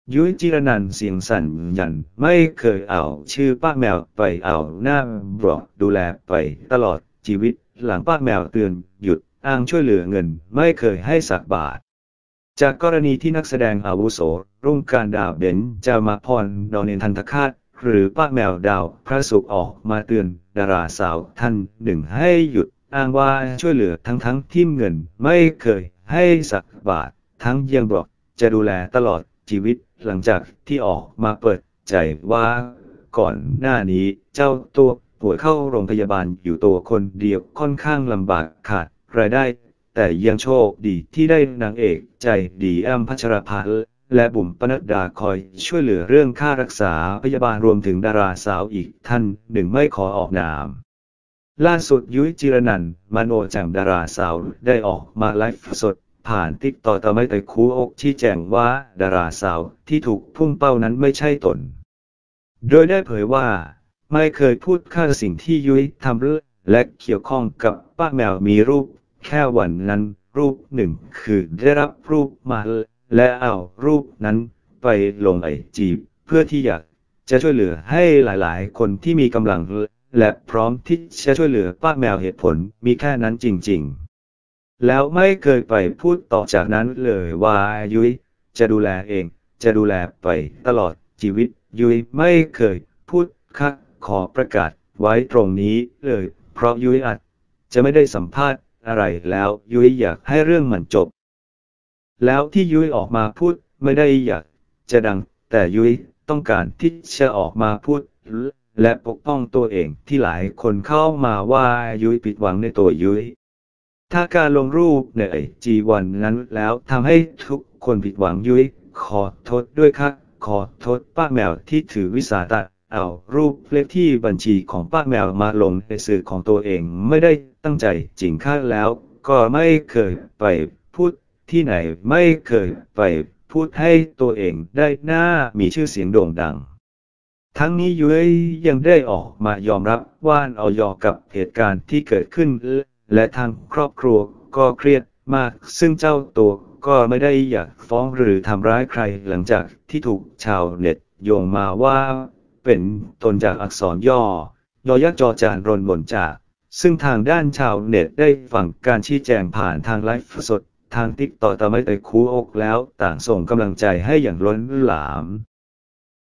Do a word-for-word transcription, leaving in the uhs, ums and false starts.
ยุ้ยจิรนันท์เสียงสั่นยันไม่เคยเอาชื่อป้าแมวไปเอาหน้าบอกดูแลไปตลอดชีวิตหลังป้าแมวเตือนหยุดอ้างช่วยเหลือเงินไม่เคยให้สักบาทจากกรณีที่นักแสดงอาวุโสรุ่งการดาวเบนจามาพรดอนเนนทันตคาตหรือป้าแมวดาวพระศุกร์ออกมาเตือนดาราสาวท่านหนึ่งให้หยุดอ้างว่าช่วยเหลือทั้งทั้งที่เงินไม่เคยให้สักบาททั้งยังบอกจะดูแลตลอดชีวิตหลังจากที่ออกมาเปิดใจว่าก่อนหน้านี้เจ้าตัวป่วยเข้าโรงพยาบาลอยู่ตัวคนเดียวค่อนข้างลำบากขาดรายได้แต่ยังโชคดีที่ได้นางเอกใจดีแอมพัชรภาและบุ๋มปนัดดาคอยช่วยเหลือเรื่องค่ารักษาพยาบาลรวมถึงดาราสาวอีกท่านหนึ่งไม่ขอออกนามล่าสุดยุ้ยจิรนันท์มโนแจ่มดาราสาวได้ออกมาไลฟ์สดผ่านติ๊กต็อกแต่ไม่แต่คู่อกชี้แจงว่าดาราสาวที่ถูกพุ่งเป้านั้นไม่ใช่ตนโดยได้เผยว่าไม่เคยพูดค่าสิ่งที่ยุ้ยทำและเกี่ยวข้องกับป้าแมวมีรูปแค่วันนั้นรูปหนึ่งคือได้รับรูปมาและเอารูปนั้นไปลงไอจีเพื่อที่อยากจะช่วยเหลือให้หลายๆคนที่มีกำลังและพร้อมที่จะช่วยเหลือป้าแมวเหตุผลมีแค่นั้นจริงๆแล้วไม่เคยไปพูดต่อจากนั้นเลยว่ายุ้ยจะดูแลเองจะดูแลไปตลอดชีวิตยุ้ยไม่เคยพูดค่ะขอประกาศไว้ตรงนี้เลยเพราะยุ้ยอาจจะไม่ได้สัมภาษณ์อะไรแล้วยุ้ยอยากให้เรื่องมันจบแล้วที่ยุ้ยออกมาพูดไม่ได้อยากจะดังแต่ยุ้ยต้องการที่จะออกมาพูดและปกป้องตัวเองที่หลายคนเข้ามาว่ายุ้ยผิดหวังในตัวยุ้ยถ้าการลงรูปในไอจีวันนั้นแล้วทำให้ทุกคนผิดหวังยุ้ยขอโทษด้วยค่ะขอโทษป้าแมวที่ถือวิสาสะเอารูปเลขที่บัญชีของป้าแมวมาลงในสื่อของตัวเองไม่ได้ตั้งใจจริงค่ะแล้วก็ไม่เคยไปพูดที่ไหนไม่เคยไปพูดให้ตัวเองได้หน้ามีชื่อเสียงโด่งดังทั้งนี้ยุ้ยยังได้ออกมายอมรับว่าเอายอกับเหตุการณ์ที่เกิดขึ้นและทางครอบครัวก็เครียดมากซึ่งเจ้าตัวก็ไม่ได้อยากฟ้องหรือทำร้ายใครหลังจากที่ถูกชาวเน็ตโยงมาว่าเป็นตนจากอักษรย่อยอยักษ์จอจานรนบนจากซึ่งทางด้านชาวเน็ตได้ฟังการชี้แจงผ่านทางไลฟ์สดทางติ๊กต็อกแต่ไม่แต่คู่อกแล้วต่างส่งกำลังใจให้อย่างล้นหลาม